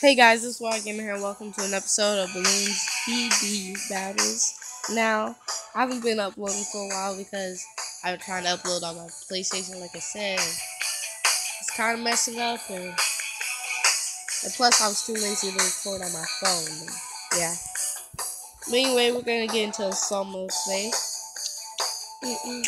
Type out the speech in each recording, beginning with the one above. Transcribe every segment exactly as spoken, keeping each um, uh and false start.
Hey guys, this is Wild Gamer here, and welcome to an episode of Bloons P D Battles. Now, I haven't been uploading for a while because I've been trying to upload on my PlayStation, like I said. It's kind of messing up, and, and plus I was too lazy to record on my phone. And, yeah. But anyway, we're gonna get into a solo play. Mm -mm.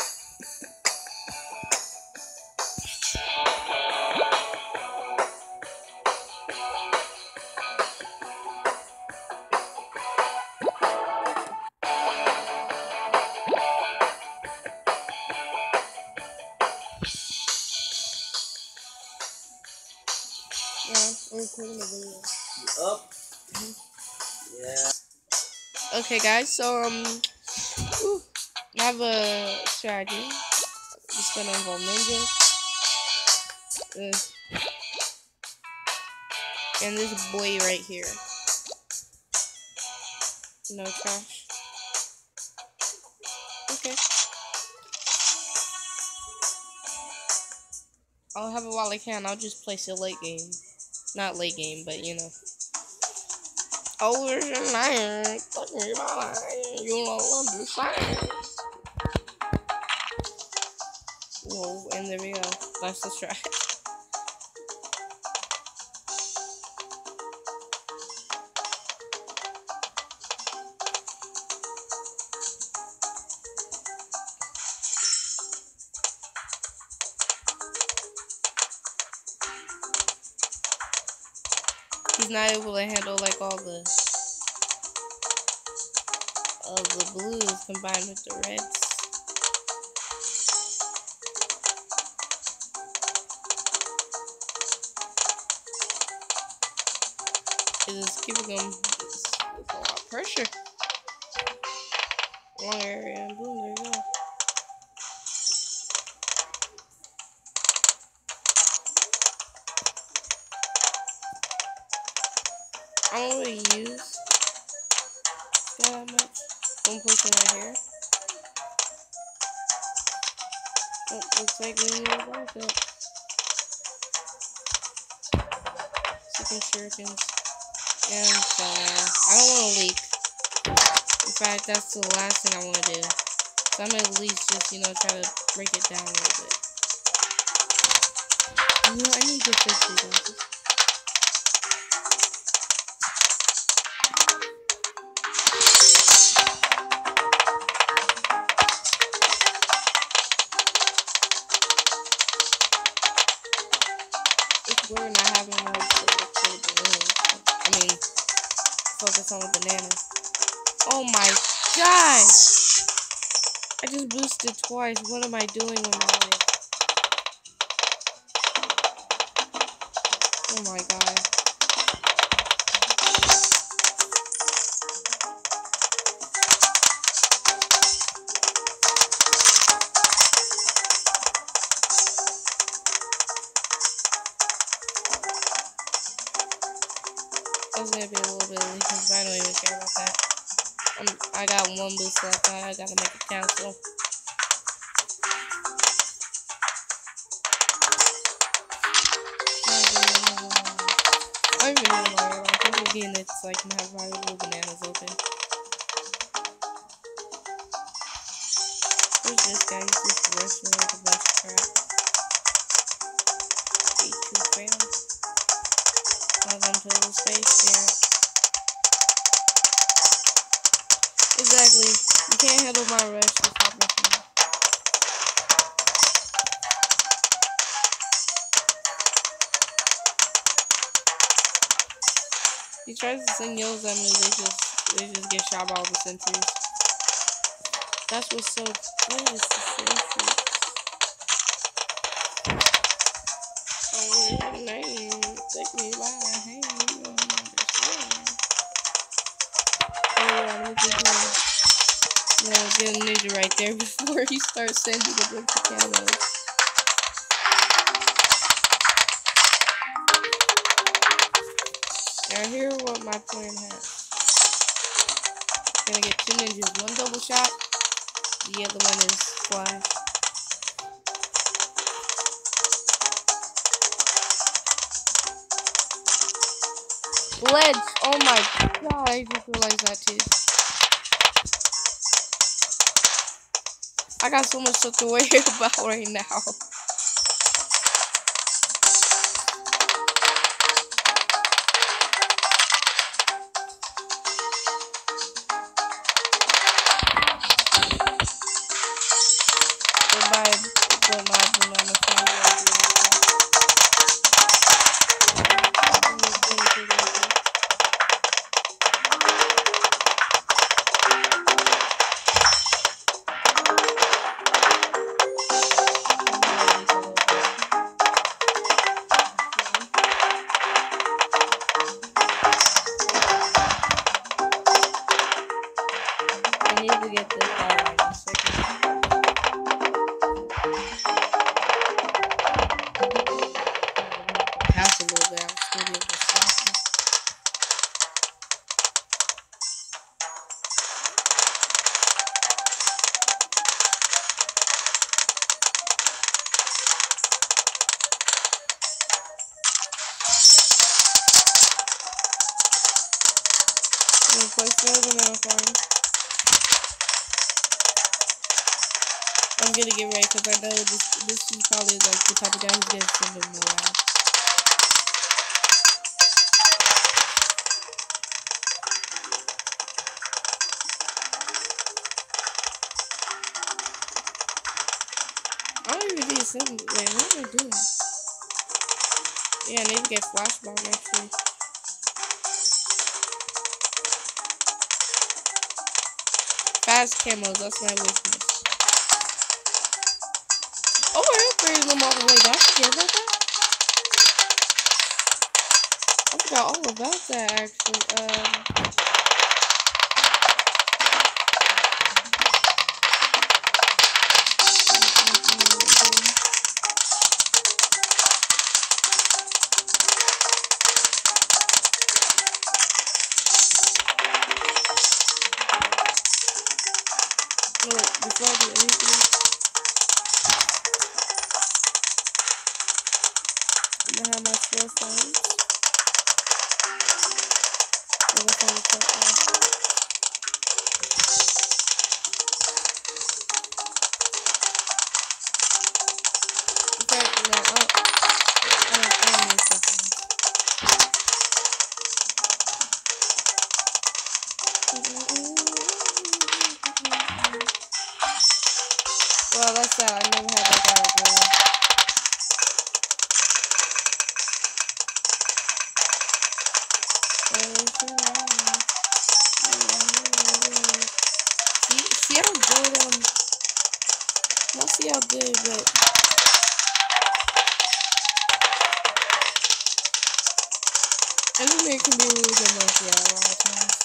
Yeah, I'm recording a video. You up? Mm-hmm. Yeah. Okay, guys. So um, whew, I have a strategy. It's gonna involve ninjas. Uh, and this boy right here. No trash. Okay. I'll have it while I can. I'll just place a late game. Not late game, but you know. Over the night, talking about you don't understand. Whoa, and there we go. That's the track. He's not able to handle like all the of the blues combined with the reds. It is giving him it's, it's a lot of pressure. Wrong area and boom, there you go. I don't really use that much. One person right here. Oh, looks like we need a backup. Second shurikens. And uh, I don't want to leak. In fact, that's the last thing I want to do. So I'm gonna at least just, you know, try to break it down a little bit. You know, I need to fix these guys. It's weird not having more to the balloons. I mean, focus on the banana. Oh my gosh! I just boosted twice. What am I doing with my life? Oh my god. That's gonna be a little bit of leakage, but I don't even care about that. I'm, I got one boost left. I gotta make it cancel. I don't even know why. I think I'm getting it so I can have my little bananas open. Where's this guy? He's just rushing like a bunch of crap. Eight two fails. Now them total space, yeah. Exactly. You can't handle my rush. Just stop rushing me. He tries to sing yells at me, they just they just get shot by all the sentries. That's what's so what is the sentries? Oh name, take me by the hand, you don't understand. Oh yeah, let me get him. Yeah, get a ninja right there before he starts sending a bunch of camos. Now here what my plan has. Gonna get two ninjas, one double shot, the other one is flash. Ledge. Oh my god, I just realized that too. I got so much stuff to worry about right now. Goodbye, goodbye, banana friends. I need to get this out right in a second. House a little bit. I'm still able to slap it. I'm gonna play further now, fine. I'm gonna get ready because I know this this is probably like the type of guy who's gonna send him around. I don't even need to send him. Wait, what am I doing? Yeah, I need to get flashbomb actually. Fast camos, that's my weakness. Oh, I upgraded them all the way. Did I forget about that? I forgot all about that actually. Um. No, before I do anything, I'm gonna have my four phones. I'm gonna find the top one. Okay, no, I don't, I don't, I don't need four phones. Well, that's that. I never had that guy before. See, see how good, um, not see how good, but engineer can be really good mercy at a lot of times.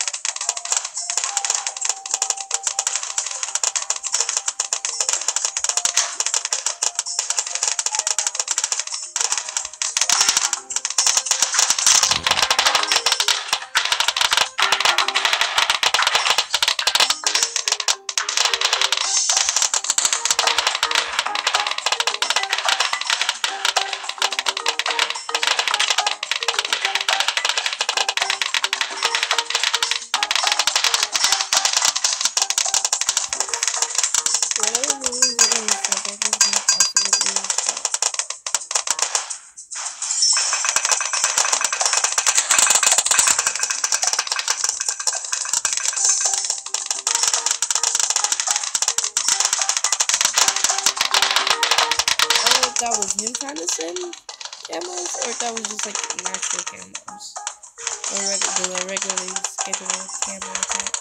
That was him trying to send camos, or if that was just like natural camos, or regular, the regularly scheduled camo attacks.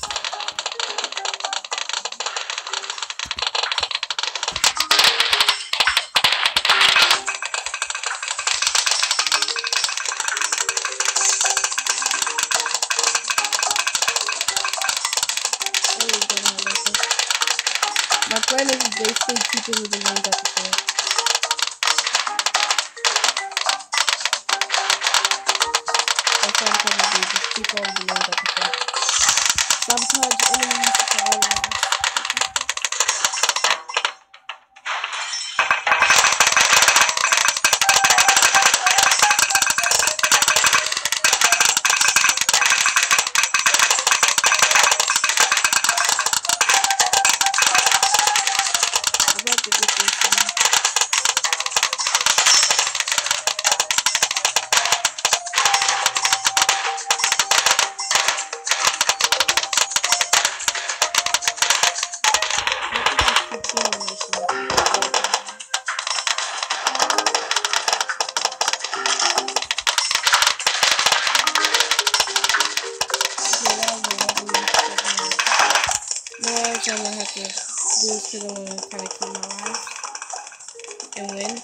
My plan is basically keeping with the names at the front. That's what I'm trying to do, just keep all the names at the front. Sabotage enemies to all around. which I'm gonna have to do because I want to kind of keep my life and win.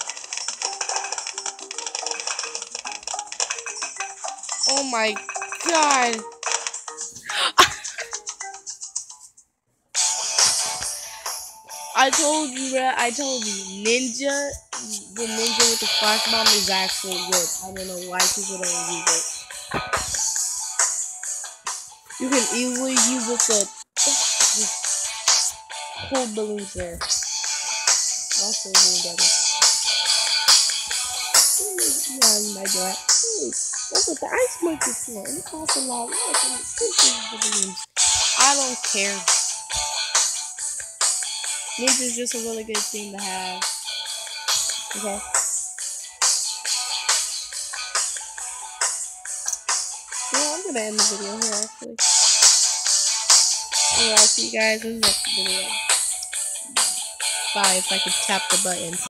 Oh my god! I told you, bro. I told you, ninja, the ninja with the flash bomb is actually good. I don't know why people don't use it. You can easily use it to hold balloons there. Also, doing better. Yeah, you might do that. Hey, that's what the ice monkey is for. And it costs a lot. Look, and it's the balloons. I don't care. Ninja's just a really good thing to have. Okay. Yeah, I'm gonna end the video here actually. Alright, I'll see you guys in the next video. Bye if I could tap the button.